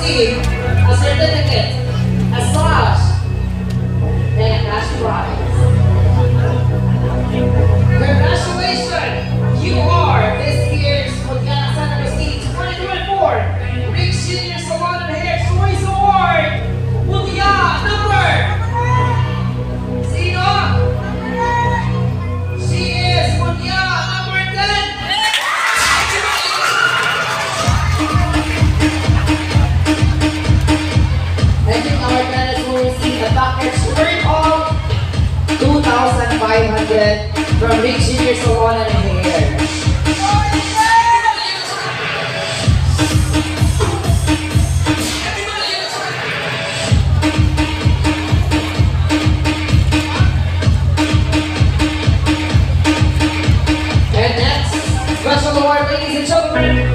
receive a certificate, a sash, and a cash prize. Congratulations! You are this year's Pagana San Agustin 2024 Big Senior Salon and Hair Choice Award! Mutya number! Sino? She is Mutya number 10! And our candidates will receive a package worth of 2,500 from Big Senior Salon and Hair. And next, special award, ladies and gentlemen.